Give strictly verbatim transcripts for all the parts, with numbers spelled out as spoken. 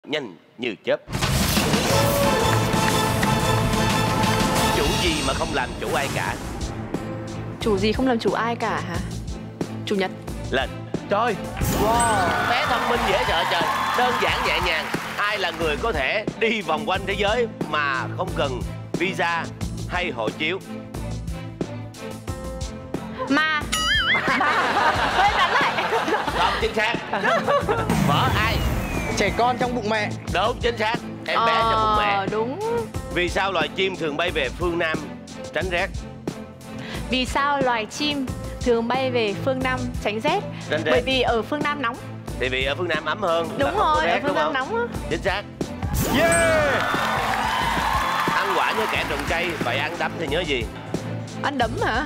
nhanh như chớp. Chủ gì mà không làm chủ ai cả? Chủ gì không làm chủ ai cả hả? Chủ nhật. Lên. Trời. Wow, bé thông minh dễ sợ trời. Đơn giản nhẹ nhàng. Ai là người có thể đi vòng quanh thế giới mà không cần visa hay hộ chiếu? Ma. Hơi ngắn lại. Không, chính xác. Vợ ai? Trẻ con trong bụng mẹ. Đúng, chính xác. Em bé ờ, trong bụng mẹ. Đúng. Vì sao loài chim thường bay về phương Nam tránh rét? Vì sao loài chim thường bay về phương Nam tránh rét? Tránh rét. Bởi vì ở phương Nam nóng. Tại vì ở phương Nam ấm hơn. Đúng rồi, ở phương Nam nóng á. Chính xác. Yeah. Ăn quả nhớ kẻ trồng cây, vậy ăn đấm thì nhớ gì? Ăn đấm hả?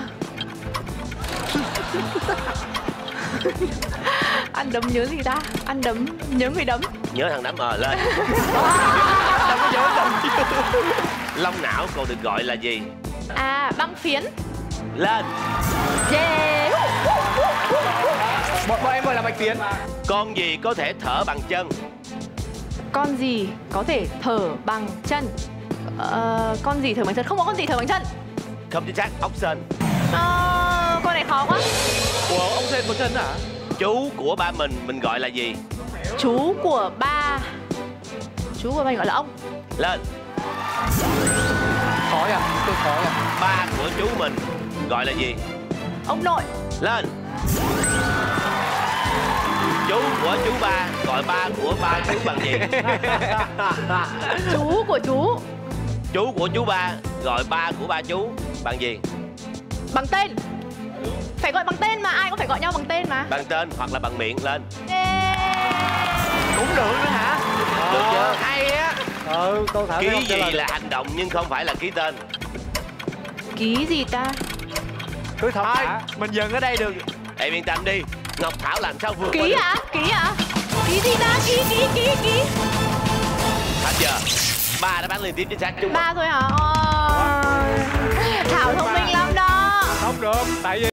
Ăn đấm nhớ gì ta? Ăn đấm nhớ người đấm. Nhớ thằng đấm ờ lên. Đâu có nhớ đâu. Lông não còn được gọi là gì? À, băng phiến. Lên. Yeah. Bọn, bọn em gọi là bạch phiến. Con gì có thể thở bằng chân? Con gì có thể thở bằng chân? Ờ, con gì thở bằng chân? Không có con gì thở bằng chân. Không chính xác, ốc sên. Ờ, con này khó quá. Ủa, ông Sên có chân hả? Chú của ba mình mình gọi là gì? Chú của ba. Chú của ba gọi là ông. Lên. Khó à? Tôi khó à? Ba của chú mình gọi là gì? Ông nội. Lên. Chú của chú ba gọi ba của ba chú bằng gì? Chú của chú. Chú của chú ba gọi ba của ba chú bằng gì? Bằng tên. Phải gọi bằng tên mà, ai cũng phải gọi nhau bằng tên mà. Bằng tên hoặc là bằng miệng. Lên. Cũng được nữa hả? Được chưa? Ờ, hay á. Ừ, câu thảo Ký gì là hành động nhưng không phải là ký tên? Ký gì ta? Cứ thật hả? Mình dừng ở đây được. Em yên tâm đi, Ngọc Thảo làm sao vượt qua Ký được. hả? Ký hả? Ký gì ta? Ký, ký, ký, ký. Hết giờ. Ba đã bán liên tiếp chính xác chung. Ba thôi hả? Ôi. Thảo thông minh lắm đó. Không được, tại vì